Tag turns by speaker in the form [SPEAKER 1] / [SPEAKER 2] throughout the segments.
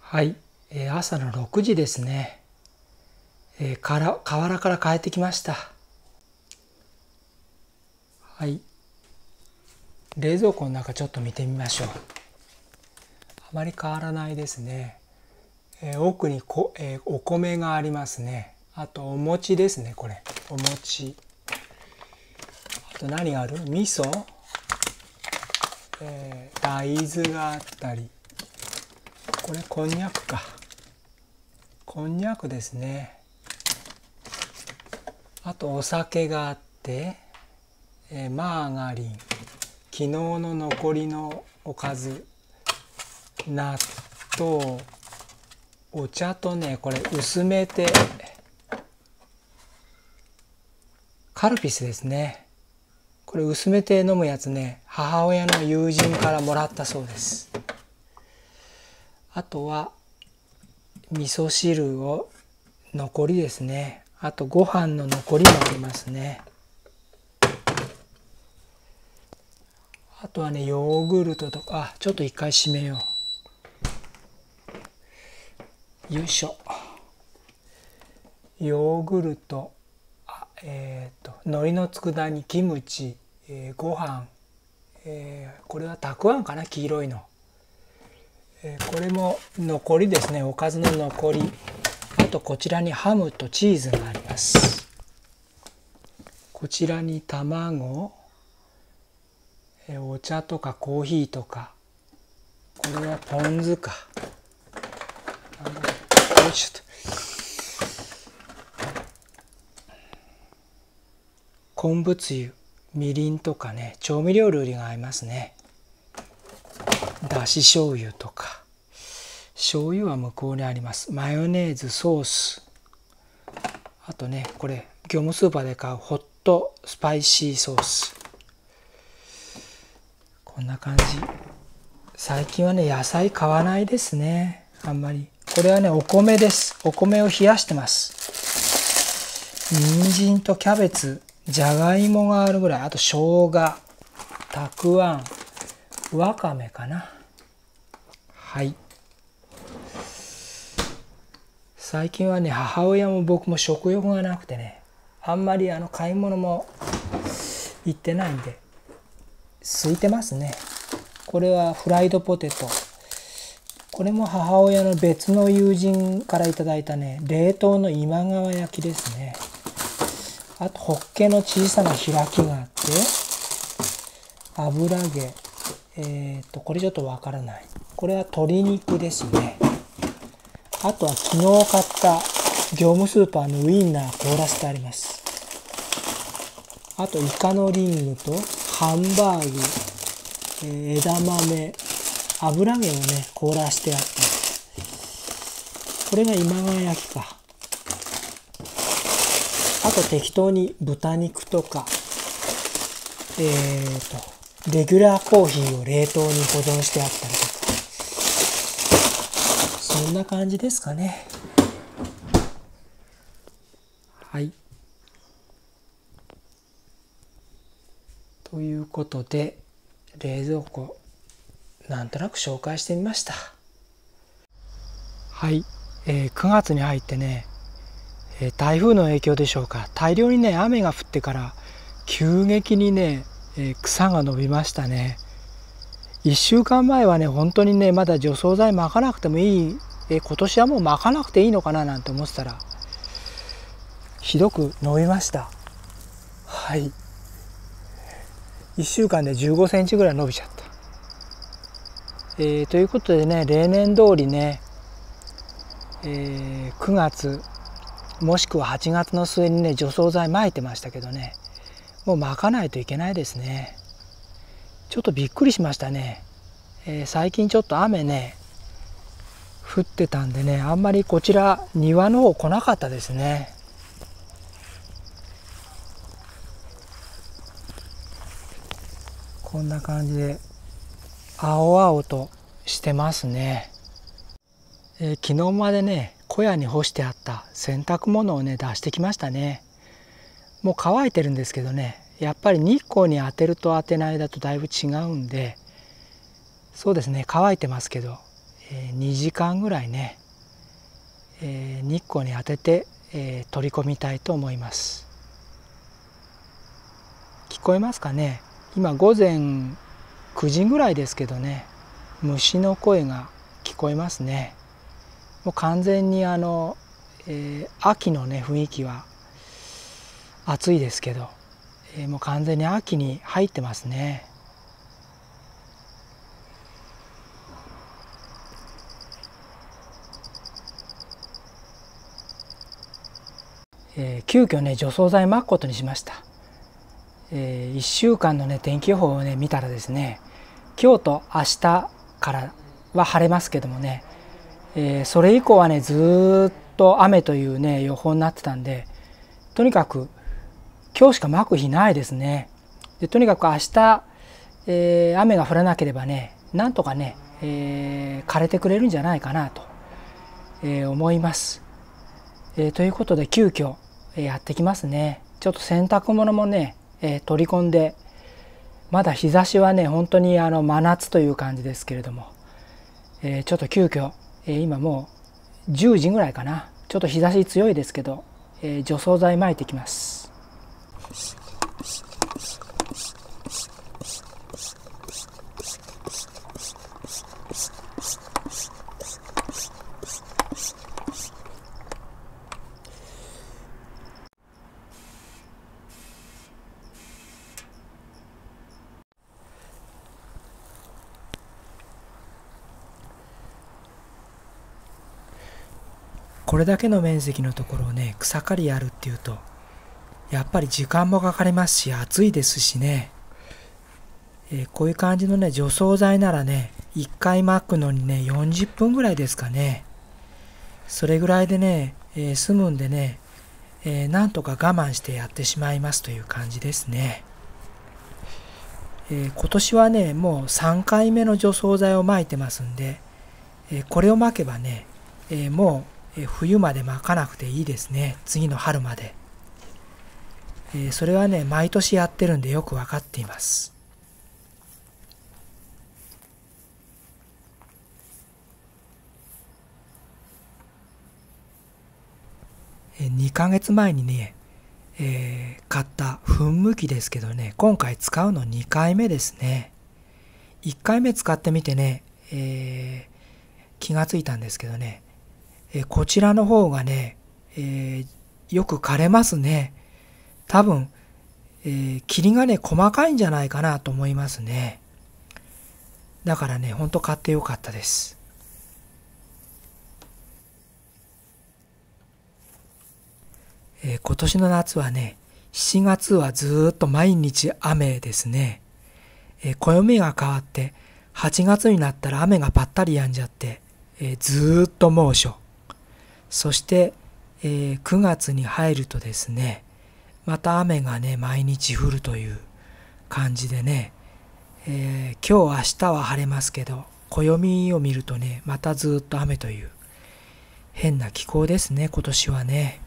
[SPEAKER 1] はい、朝の6時ですね。河原から帰ってきました。はい、冷蔵庫の中ちょっと見てみましょう。あまり変わらないですね。奥にお米がありますね。あとお餅ですね。これお餅。あと何がある？味噌、大豆があったり、これこんにゃくか。こんにゃくですね。あとお酒があって、マーガリン、昨日の残りのおかず、納豆、お茶とね、これ薄めてカルピスですね。これ薄めて飲むやつね、母親の友人からもらったそうです。あとは味噌汁を残りですね。あとご飯の残りもありますね。あとはね、ヨーグルトとか、ちょっと一回閉めよう。よいしょ。ヨーグルト、海苔の佃煮、キムチ、ご飯、これはたくあんかな、黄色いの。これも残りですね、おかずの残り。あとこちらにハムとチーズがあります。こちらに卵、お茶とかコーヒーとか、これはポン酢か。よいしょと。昆布つゆ、みりんとかね、調味料類が合いますね。だし醤油とか。醤油は向こうにあります。マヨネーズ、ソース。あとね、これ業務スーパーで買うホットスパイシーソース。こんな感じ。最近はね、野菜買わないですね、あんまり。これはね、お米です。お米を冷やしてます。人参とキャベツ、じゃがいもがあるぐらい。あと生姜、たくあん、わかめかな。はい。最近はね、母親も僕も食欲がなくてね、あんまり買い物も行ってないんで空いてますね。これはフライドポテト。これも母親の別の友人からいただいたね、冷凍の今川焼きですね。あとホッケの小さな開きがあって、油揚げ、これちょっとわからない。これは鶏肉ですね。あとは昨日買った業務スーパーのウインナー凍らせてあります。あとイカのリングとハンバーグ、枝豆、油揚げをね凍らしてあった。これが今川焼きか。あと適当に豚肉とか、レギュラーコーヒーを冷凍に保存してあったりとか、そんな感じですかね。はい。ということで、冷蔵庫なんとなく紹介してみました。はい、9月に入ってね、台風の影響でしょうか、大量にね雨が降ってから急激にね、草が伸びましたね。1週間前はね本当にねまだ除草剤撒かなくてもいい、今年はもう撒かなくていいのかななんて思ってたらひどく伸びました。はい、1週間で15センチぐらい伸びちゃった。ということでね、例年通りね、9月もしくは8月の末にね除草剤撒いてましたけどね、もう撒かないといけないですね。ちょっとびっくりしましたね。最近ちょっと雨ね降ってたんでね、あんまりこちら庭の方来なかったですね。こんな感じで青々としてますね。昨日までね小屋に干してあった洗濯物をね出してきましたね。もう乾いてるんですけどね、やっぱり日光に当てると当てないだとだいぶ違うんで、そうですね乾いてますけど、 2時間ぐらいね、日光に当てて、取り込みたいと思います。聞こえますかね。今午前9時ぐらいですけどね、虫の声が聞こえますね。もう完全に秋のね雰囲気は暑いですけど、もう完全に秋に入ってますね。急遽ね除草剤撒くことにしました。1週間のね天気予報をね見たらですね、今日と明日からは晴れますけどもね、それ以降はねずっと雨というね予報になってたんで、とにかく今日しか撒く日ないですね。でとにかく明日、雨が降らなければねなんとかね、枯れてくれるんじゃないかなと、思います。ということで急遽やってきますね。ちょっと洗濯物もね、取り込んで、まだ日差しはね本当に真夏という感じですけれども、ちょっと急遽、今もう10時ぐらいかな、ちょっと日差し強いですけど、除草剤撒いてきます。これだけの面積のところをね草刈りやるっていうとやっぱり時間もかかりますし暑いですしね、こういう感じのね除草剤ならね1回撒くのにね40分ぐらいですかね。それぐらいでね、済むんでね、なんとか我慢してやってしまいますという感じですね。今年はねもう3回目の除草剤を撒いてますんで、これを撒けばね、もう冬まで撒かなくていいですね。次の春まで。それはね毎年やってるんでよく分かっています。2ヶ月前にね、買った噴霧器ですけどね、今回使うの2回目ですね。1回目使ってみてね、気がついたんですけどね、こちらの方がね、よく枯れますね。多分、霧がね細かいんじゃないかなと思いますね。だからねほんと買ってよかったです。今年の夏はね7月はずっと毎日雨ですね。暦が変わって8月になったら雨がぱったり止んじゃって、ずっと猛暑。そして、9月に入るとですねまた雨がね毎日降るという感じでね、今日明日は晴れますけど暦を見るとねまたずっと雨という変な気候ですね今年はね。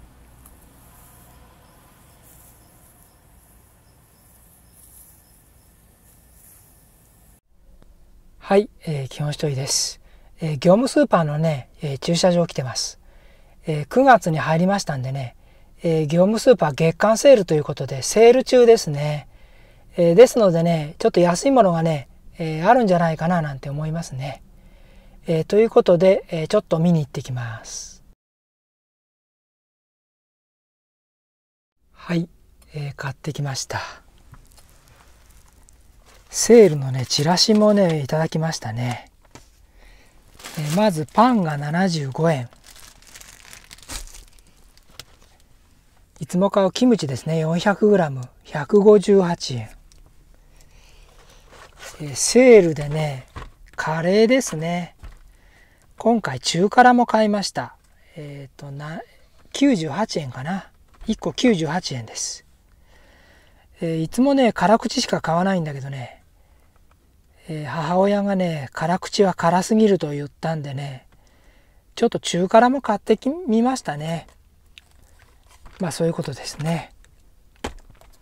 [SPEAKER 1] はい、基本一人です。業務スーパーのね、駐車場来てます。9月に入りましたんでね、業務スーパー月間セールということでセール中ですね。ですのでね、ちょっと安いものがね、あるんじゃないかななんて思いますね。ということで、ちょっと見に行ってきます。はい、買ってきました。セールのねチラシもねいただきましたね。まずパンが75円、いつも買うキムチですね 400g158 円、セールでねカレーですね、今回中辛も買いました。98円かな、1個98円です。いつもね辛口しか買わないんだけどね、母親がね辛口は辛すぎると言ったんでねちょっと中辛も買ってみましたね。まあそういうことですね。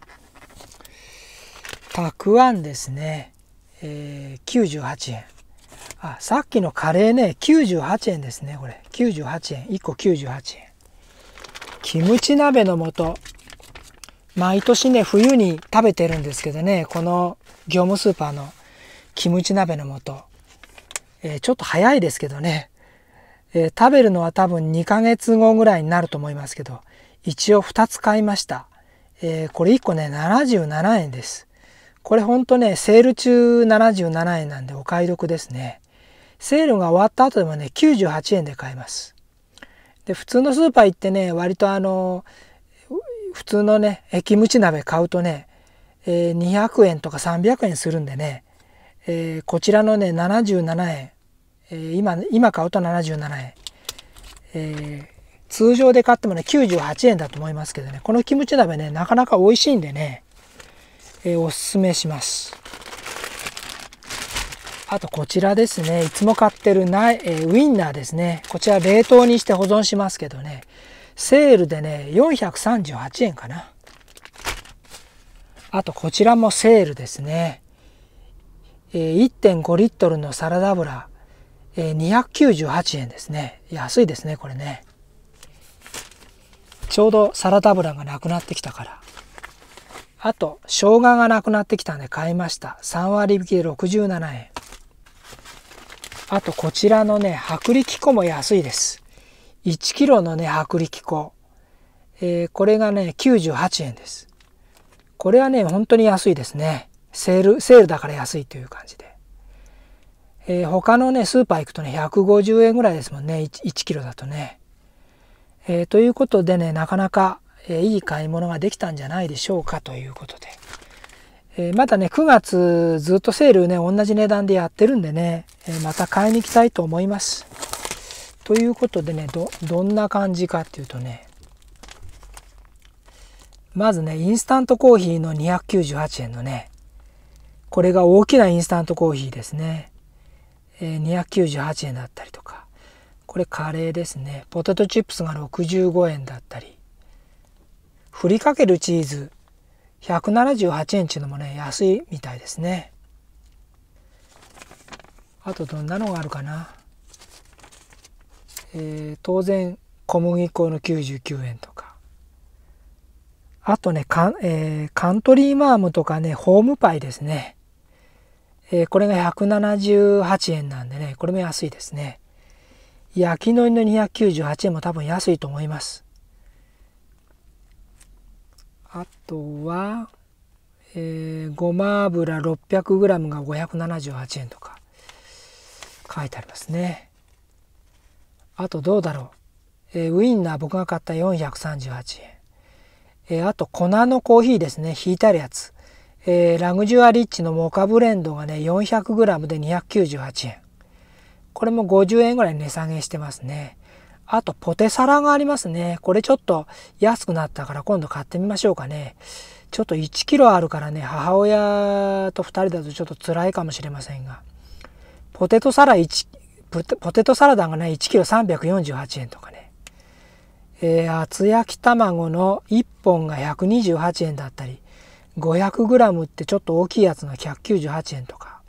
[SPEAKER 1] たくあんですね、98円、 さっきのカレーね、98円ですね、これ。98円。1個98円。キムチ鍋の素。毎年ね、冬に食べてるんですけどね、この業務スーパーのキムチ鍋の素。ちょっと早いですけどね。食べるのは多分2ヶ月後ぐらいになると思いますけど、一応2つ買いました。これ1個ね、77円です。これほんとね、セール中77円なんでお買い得ですね。セールが終わった後でもね、98円で買えます。で、普通のスーパー行ってね、割と普通のね、キムチ鍋買うとね、200円とか300円するんでね、こちらのね、77円、今買うと77円、通常で買ってもね、98円だと思いますけどね、このキムチ鍋ね、なかなか美味しいんでね、おすすめします。あとこちらですね、いつも買ってるウインナーですね。こちら冷凍にして保存しますけどね、セールでね、438円かな。あとこちらもセールですね。1.5 リットルのサラダ油、298円ですね。安いですね、これね。ちょうどサラダ油がなくなってきたから。あと、生姜がなくなってきたんで買いました。3割引きで67円。あと、こちらのね、薄力粉も安いです。1キロのね、薄力粉。これがね、98円です。これはね、本当に安いですね。セールだから安いという感じで。他のね、スーパー行くとね、150円ぐらいですもんね。1キロだとね。ということでね、なかなか、いい買い物ができたんじゃないでしょうかということで。まだね、9月ずっとセールね、同じ値段でやってるんでね、また買いに行きたいと思います。ということでね、どんな感じかっていうとね、まずね、インスタントコーヒーの298円のね、これが大きなインスタントコーヒーですね。298円だったりとか、これカレーですね。ポテトチップスが65円だったり、ふりかけるチーズ178円っていうのもね、安いみたいですね。あとどんなのがあるかな。当然小麦粉の99円とか。あとね、カントリーマームとかね、ホームパイですね。これが178円なんでね、これも安いですね。焼きのりの298円も多分安いと思います。あとは、ごま油 600g が578円とか書いてありますね。あとどうだろう。ウインナー僕が買った438円。あと粉のコーヒーですね。ひいてあるやつ。ラグジュアリッチのモカブレンドがね 400g で298円。これも50円ぐらい値下げしてますね。あとポテサラがありますね。これちょっと安くなったから今度買ってみましょうかね。ちょっと1キロあるからね、母親と2人だとちょっと辛いかもしれませんが、ポテトサラダがね1キロ348円とかね、厚焼き卵の1本が128円だったり、500g ってちょっと大きいやつが198円とか、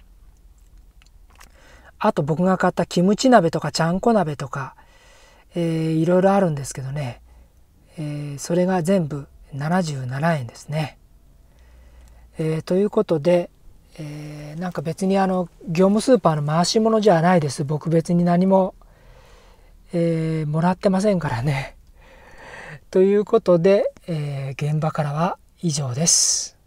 [SPEAKER 1] あと僕が買ったキムチ鍋とかちゃんこ鍋とか、いろいろあるんですけどね、それが全部77円ですね。ということで、なんか別に業務スーパーの回し物じゃないです。僕別に何も、もらってませんからね。ということで、現場からは以上です。